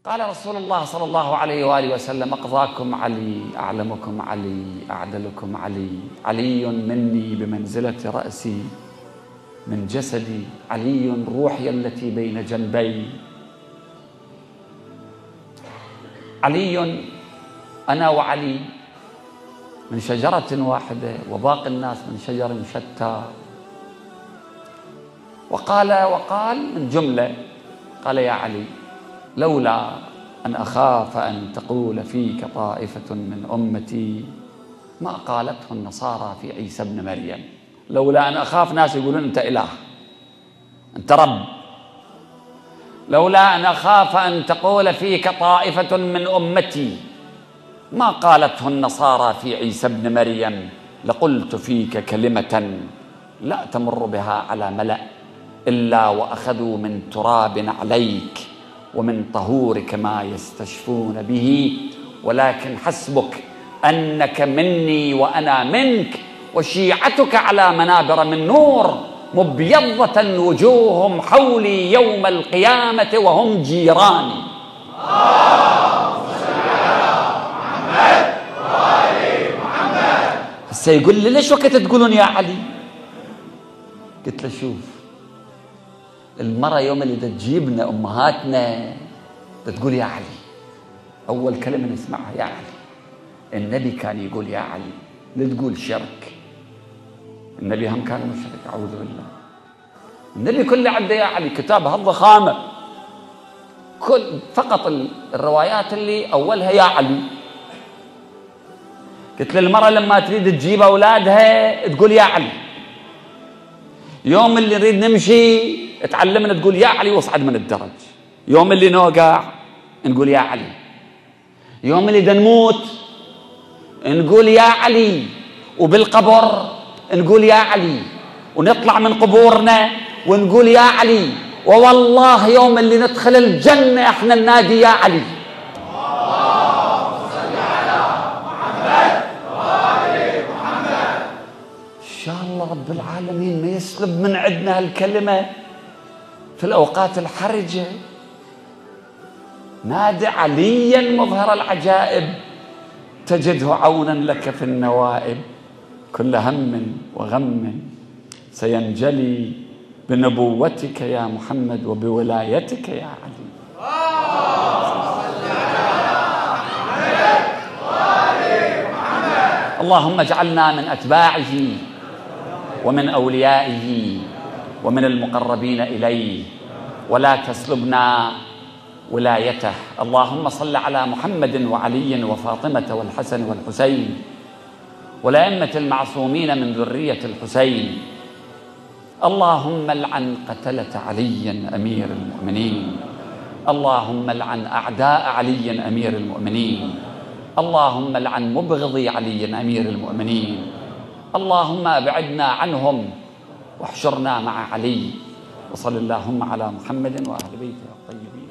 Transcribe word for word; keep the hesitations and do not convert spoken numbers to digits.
قال رسول الله صلى الله عليه وآله وسلم: أقضاكم علي، أعلمكم علي، أعدلكم علي، علي مني بمنزلة رأسي من جسدي، علي روحي التي بين جنبي، علي أنا وعلي من شجرة واحدة وباقي الناس من شجر شتى. وقال وقال من جملة، قال: يا علي، لولا أن أخاف أن تقول فيك طائفة من أمتي ما قالته النصارى في عيسى ابن مريم. لولا أن أخاف ناس يقولون أنت إله، أنت رب، لولا أن أخاف أن تقول فيك طائفة من أمتي ما قالته النصارى في عيسى ابن مريم لقلت فيك كلمة لا تمر بها على ملأ إلا وأخذوا من تراب عليك ومن طهورك ما يستشفون به، ولكن حسبك أنك مني وأنا منك، وشيعتك على منابر من نور مبيضة وجوههم حولي يوم القيامة وهم جيراني. هسه يقول لي: ليش وقت تقولون يا علي؟ قلت له: شوف، المرأة يوم اللي تجيبنا أمهاتنا تقول يا علي، أول كلمة نسمعها يا علي. النبي كان يقول يا علي، لا تقول شرك. النبي هم كان مشرك، أعوذ بالله. النبي كله عنده يا علي، كتاب هالضخامة، كل فقط الروايات اللي أولها يا علي. قلت للمرأة لما تريد تجيب أولادها تقول يا علي. يوم اللي نريد نمشي تعلمنا تقول يا علي واصعد من الدرج. يوم اللي نوقع نقول يا علي. يوم اللي دنموت نقول يا علي. وبالقبر نقول يا علي. ونطلع من قبورنا ونقول يا علي. ووالله يوم اللي ندخل الجنة احنا ننادي يا علي. اللهم صل على محمد وآل محمد. إن شاء الله رب العالمين ما يسلب من عندنا هالكلمة في الأوقات الحرجة. نادي عليا مظهر العجائب تجده عونا لك في النوائب. كل هم وغم سينجلي بنبوتك يا محمد وبولايتك يا علي. اللهم اجعلنا من أتباعه ومن أوليائه ومن المقربين إليه، ولا تسلبنا ولايته. اللهم صل على محمد وعلي وفاطمة والحسن والحسين والأئمة المعصومين من ذرية الحسين. اللهم لعن قتلة علي أمير المؤمنين. اللهم لعن أعداء علي أمير المؤمنين. اللهم لعن مبغضي علي أمير المؤمنين. اللهم أبعدنا عنهم واحشرنا مع علي. وصل اللهم على محمد وأهل بيته الطيبين.